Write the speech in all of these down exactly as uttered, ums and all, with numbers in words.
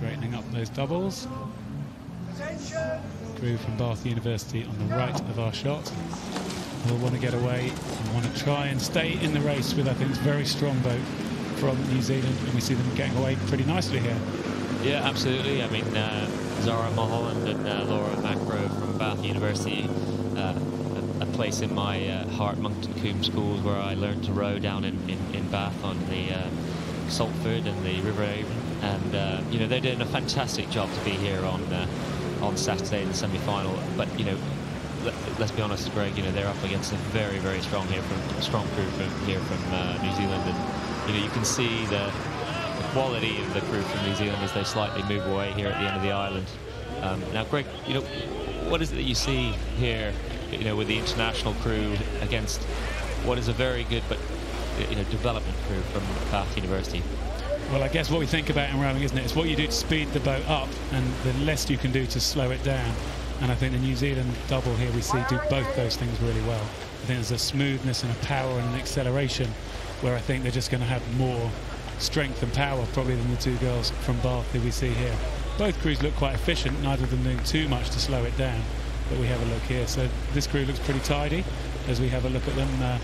straightening up those doubles. Crew from Bath University on the right of our shot. We'll want to get away and want to try and stay in the race with, I think, this very strong boat from New Zealand, and we see them getting away pretty nicely here. Yeah, absolutely. I mean, uh, Zara Mulholland and uh, Laura Macro from Bath University, uh, a, a place in my uh, heart, Moncton Combe schools, where I learned to row down in, in, in Bath on the uh, Salford and the River Avon. And, uh, you know, they're doing a fantastic job to be here on uh, on Saturday in the semi-final. But, you know, let, let's be honest, Greg, you know, they're up against a very, very strong here from strong crew from here from uh, New Zealand. And, you know, you can see the the quality of the crew from New Zealand as they slightly move away here at the end of the island. Um, now, Greg, you know, what is it that you see here, you know, with the international crew against what is a very good but, you know, development crew from Bath University? Well, I guess what we think about in rowing, isn't it? It's what you do to speed the boat up and the less you can do to slow it down. And I think the New Zealand double here we see do both those things really well. I think there's a smoothness and a power and an acceleration where I think they're just going to have more strength and power probably than the two girls from Bath who we see here. Both crews look quite efficient, neither of them doing too much to slow it down, but we have a look here. So this crew looks pretty tidy as we have a look at them. Uh,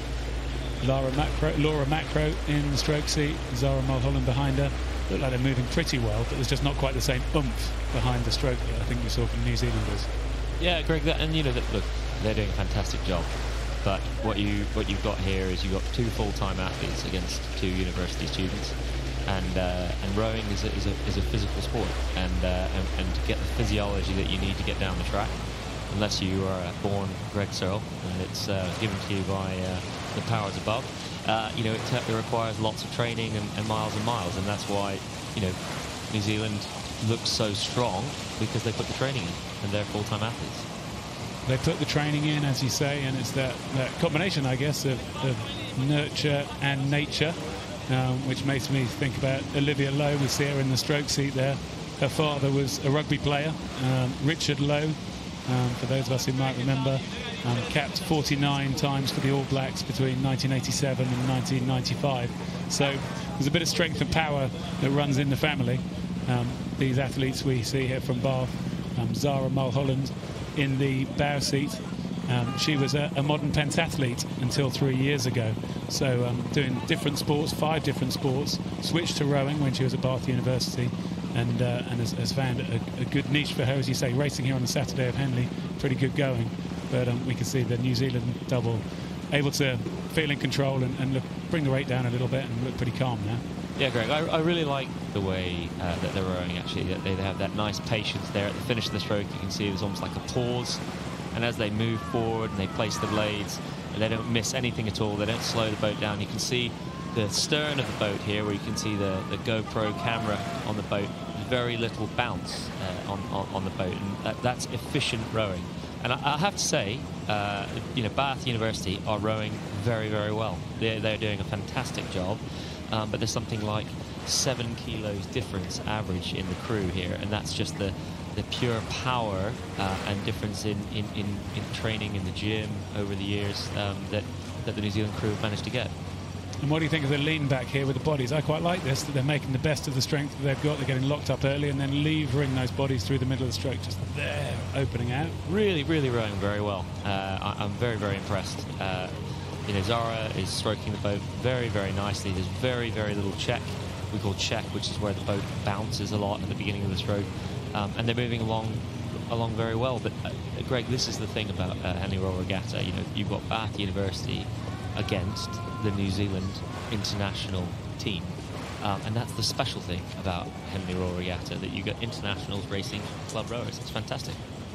Laura Macro, Laura Macro in the stroke seat, Zara Mulholland behind her. Look like they're moving pretty well, but there's just not quite the same oomph behind the stroke that I think we saw from New Zealanders. Yeah, Greg, that, and you know, that, look, they're doing a fantastic job. But what you what you've got here is you've got two full-time athletes against two university students, and uh, and rowing is a, is a is a physical sport, and, uh, and and to get the physiology that you need to get down the track, unless you are a born Greg Searle and it's uh, given to you by uh, the powers above, uh, you know, it, it requires lots of training and, and miles and miles, and that's why, you know, New Zealand looks so strong, because they put the training in and they're full-time athletes. They put the training in, as you say, and it's that, that combination, I guess, of, of nurture and nature, um, which makes me think about Olivia Lowe. We see her in the stroke seat there. Her father was a rugby player, um, Richard Lowe, um, for those of us who might remember, um, capped forty-nine times for the All Blacks between nineteen eighty-seven and nineteen ninety-five. So there's a bit of strength and power that runs in the family. Um, these athletes we see here from Bath, um, Zara Mulholland, in the bow seat. Um, she was a, a modern pentathlete until three years ago. So um, doing different sports, five different sports, switched to rowing when she was at Bath University, and, uh, and has, has found a, a good niche for her, as you say, racing here on the Saturday of Henley, pretty good going. But um, we can see the New Zealand double able to feel in control and, and look, bring the rate down a little bit and look pretty calm now. Yeah, Greg, I, I really like the way uh, that they're rowing, actually. That they have that nice patience there at the finish of the stroke. You can see there's almost like a pause. And as they move forward and they place the blades, and they don't miss anything at all, they don't slow the boat down. You can see the stern of the boat here, where you can see the, the GoPro camera on the boat. Very little bounce uh, on, on, on the boat, and that, that's efficient rowing. And I, I have to say, uh, you know, Bath University are rowing very, very well. They're, they're doing a fantastic job. Um, but there's something like seven kilos difference average in the crew here, and that's just the the pure power uh, and difference in, in, in, in training in the gym over the years um, that, that the New Zealand crew have managed to get. And what do you think of the lean back here with the bodies? I quite like this, that they're making the best of the strength that they've got. They're getting locked up early and then levering those bodies through the middle of the stroke, just there, opening out. Really, really rowing very well. Uh, I, I'm very, very impressed. Uh, You know, Zara is stroking the boat very, very nicely. There's very, very little check. We call check, which is where the boat bounces a lot at the beginning of the stroke. Um, and they're moving along along very well. But, uh, Greg, this is the thing about uh, Henley Royal Regatta. You know, you've got Bath University against the New Zealand international team. Um, and that's the special thing about Henley Royal Regatta, that you get internationals racing club rowers. It's fantastic.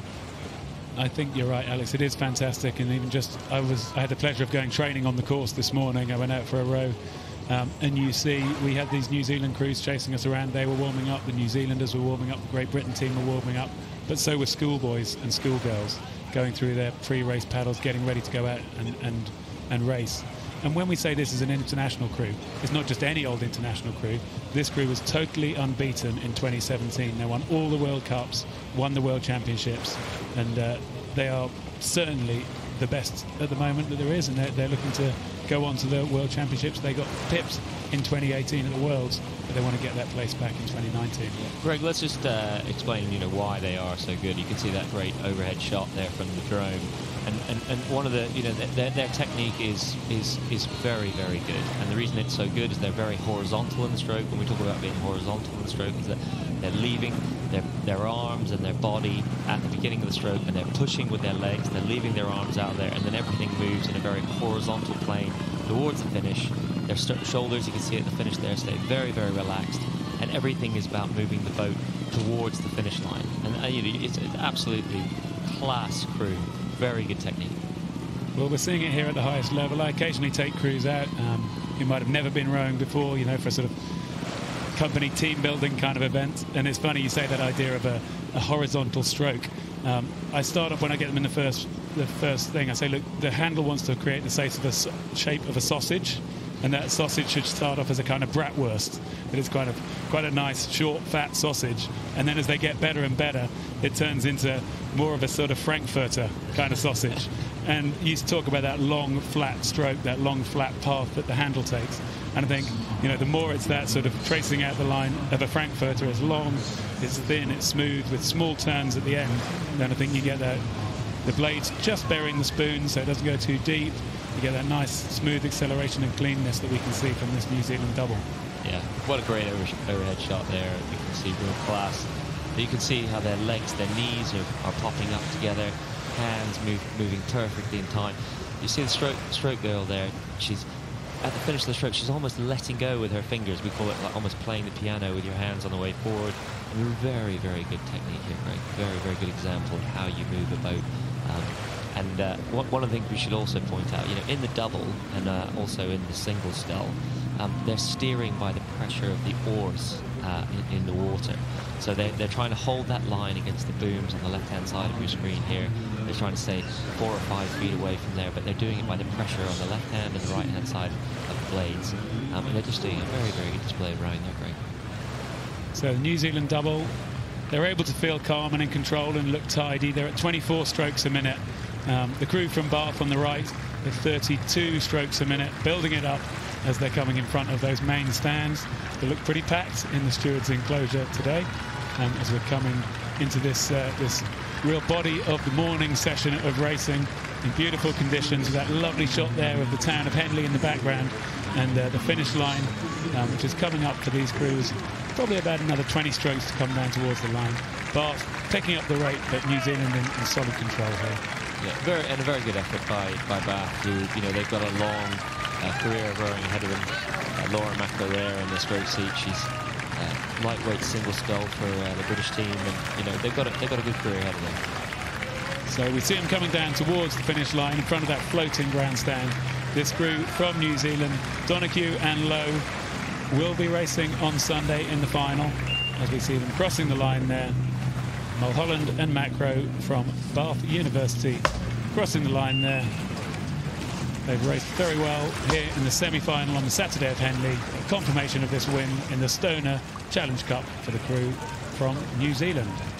I think you're right, Alex. It is fantastic, and even just I was I had the pleasure of going training on the course this morning. I went out for a row, um, and you see we had these New Zealand crews chasing us around. They were warming up. The New Zealanders were warming up. The Great Britain team were warming up, but so were schoolboys and schoolgirls going through their pre-race paddles, getting ready to go out and and and race. And when we say this is an international crew, it's not just any old international crew. This crew was totally unbeaten in twenty seventeen. They won all the World Cups, won the World Championships, and uh, they are certainly the best at the moment that there is, and they're, they're looking to go on to the World Championships. They got pipped in twenty eighteen at the Worlds, but they want to get that place back in twenty nineteen. Yeah. Greg, let's just uh, explain, you know, why they are so good. You can see that great overhead shot there from the drone, and and, and one of the, you know, their, their technique is is is very very good. And the reason it's so good is they're very horizontal in the stroke. When we talk about being horizontal in the stroke, is that they're leaving their their arms and their body at the beginning of the stroke, and they're pushing with their legs. They're leaving their arms out there, and then everything moves in a very horizontal plane towards the finish. Their shoulders, you can see at the finish there, stay very, very relaxed, and everything is about moving the boat towards the finish line. And uh, you know, it's an absolutely class crew, very good technique. Well, we're seeing it here at the highest level. I occasionally take crews out um, who might have never been rowing before, you know, for a sort of company team building kind of event. And it's funny you say that idea of a, a horizontal stroke. Um, I start off when I get them in the first, the first thing. I say, look, the handle wants to create the shape of a, shape of a sausage. And that sausage should start off as a kind of bratwurst. It is kind of quite a nice, short, fat sausage. And then as they get better and better, it turns into more of a sort of Frankfurter kind of sausage. And you used to talk about that long, flat stroke, that long, flat path that the handle takes. And I think, you know, the more it's that sort of tracing out the line of a Frankfurter, it's long, it's thin, it's smooth, with small turns at the end, then I think you get that, the blades just burying the spoon so it doesn't go too deep. You get that nice, smooth acceleration and cleanness that we can see from this New Zealand double. Yeah, what a great over overhead shot there. You can see real class. You can see how their legs, their knees are, are popping up together, hands move, moving perfectly in time. You see the stroke, stroke girl there. She's at the finish of the stroke. She's almost letting go with her fingers. We call it like almost playing the piano with your hands on the way forward. And very, very good technique here, Greg. Very, very good example of how you move a boat. Um, And uh, one of the things we should also point out, you know, in the double and uh, also in the single scull, um, they're steering by the pressure of the oars uh, in, in the water. So they're, they're trying to hold that line against the booms on the left-hand side of your screen here. They're trying to stay four or five feet away from there, but they're doing it by the pressure on the left-hand and the right-hand side of the blades. Um, and they're just doing a very, very good display of rowing there, Greg. So the New Zealand double, they're able to feel calm and in control and look tidy. They're at twenty-four strokes a minute. Um, the crew from Bath on the right at thirty-two strokes a minute, building it up as they're coming in front of those main stands. They look pretty packed in the stewards' enclosure today, um, as we're coming into this uh, this real body of the morning session of racing in beautiful conditions. That lovely shot there of the town of Henley in the background, and uh, the finish line, um, which is coming up for these crews. Probably about another twenty strokes to come down towards the line. Bath picking up the rate, but New Zealand in, in solid control here. Yeah, very, and a very good effort by, by Bath, who, you know, they've got a long uh, career of rowing ahead of them. Uh, Laura Macro there in the stroke seat. She's uh, lightweight single scull for uh, the British team, and, you know, they've got, a, they've got a good career ahead of them. So we see them coming down towards the finish line in front of that floating grandstand. This crew from New Zealand, Donoghue and Lowe, will be racing on Sunday in the final, as we see them crossing the line there. Mulholland and Macro from Bath University crossing the line there. They've raced very well here in the semi-final on the Saturday of Henley. A confirmation of this win in the Stoner Challenge Cup for the crew from New Zealand.